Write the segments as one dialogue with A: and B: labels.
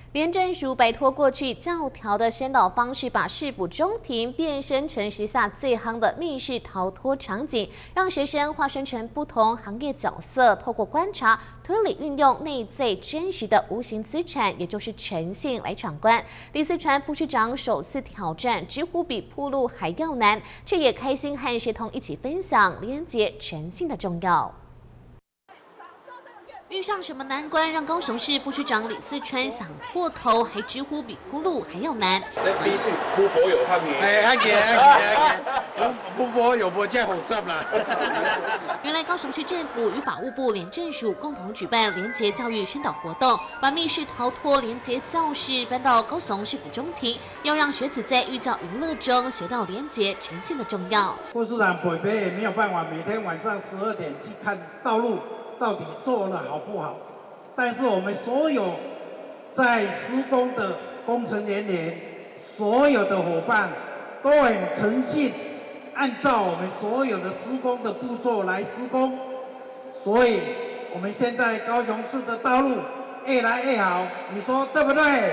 A: 廉政署摆脱过去教条的宣导方式，把市府中庭变身成时下最夯的密室逃脱场景，让学生化身成不同行业角色，透过观察、推理，运用内在真实的无形资产，也就是诚信来闯关。李四川副市长首次挑战，几乎比铺路还要难，却也开心和学童一起分享廉洁诚信的重要。遇上什么难关，让高雄市副市長李四川想破頭，還直呼比鋪路還要難。
B: 這比鋪婆有較易，鋪婆有冇真係複雜啦？
A: 原來高雄市政府與法務部廉政署共同舉辦廉潔教育宣導活動，把密室逃脫廉潔教室搬到高雄市府中庭，要讓學子在寓教於樂中學到廉潔誠信的重要。
C: 副市長北北也沒有辦法每天晚上12點去看道路。到底做得好不好？但是我们所有在施工的工程人员，所有的伙伴都很诚信，按照我们所有的施工的步骤来施工。所以，我们现在高雄市的道路越来越好，你说对不对？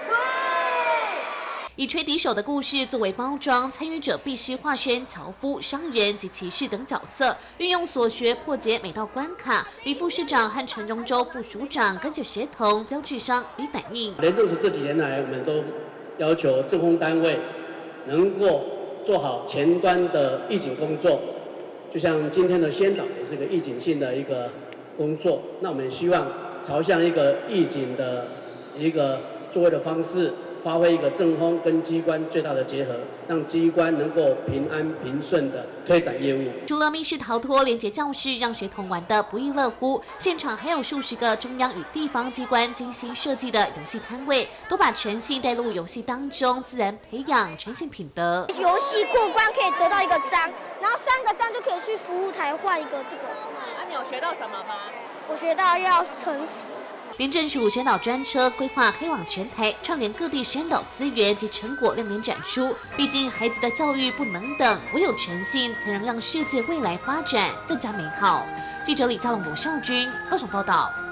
A: 以吹笛手的故事作为包装，参与者必须化身樵夫、商人及骑士等角色，运用所学破解每道关卡。李副市长和陈荣洲副署长跟着学童标智商与反应。
D: 廉政署这几年来，我们都要求政风单位能够做好前端的预警工作，就像今天的宣导也是个预警性的一个工作。那我们希望朝向一个预警的一个作为的方式。发挥一个政风跟机关最大的结合，让机关能够平安平顺的推展业务。
A: 除了密室逃脱廉洁教室让学童玩得不亦乐乎，现场还有数十个中央与地方机关精心设计的游戏摊位，都把诚信带入游戏当中，自然培养诚信品德。
E: 游戏过关可以得到一个章，然后3个章就可以去服务台换一个这个。
F: 你有学到什么吗？
E: 我学到要诚实。
A: 廉政署宣导专车规划开往全台，串联各地宣导资源及成果亮点展出。毕竟孩子的教育不能等，唯有诚信才能让世界未来发展更加美好。记者李嘉龙、罗少军高雄报道。